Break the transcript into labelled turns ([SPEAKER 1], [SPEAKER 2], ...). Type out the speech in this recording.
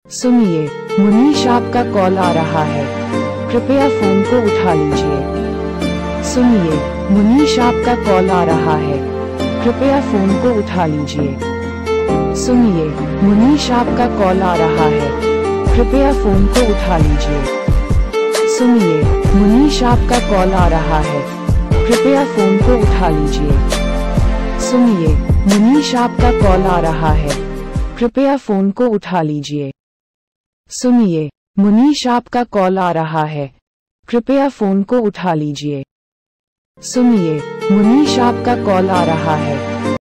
[SPEAKER 1] सुनिए, मुनीश आपका कॉल आ रहा है, कृपया फोन को उठा लीजिए। सुनिए, मुनीश आपका कॉल आ रहा है, कृपया फोन को उठा लीजिए। सुनिए, मुनीश आपका कॉल आ रहा है, कृपया फोन को उठा लीजिए। सुनिए, मुनीश आपका कॉल आ रहा है, कृपया फोन को उठा लीजिए। सुनिए, मुनीश आपका कॉल आ रहा है, कृपया फोन को उठा लीजिए। सुनिए, मुनीश आपका कॉल आ रहा है, कृपया फोन को उठा लीजिए। सुनिए, मुनीश आपका कॉल आ रहा है,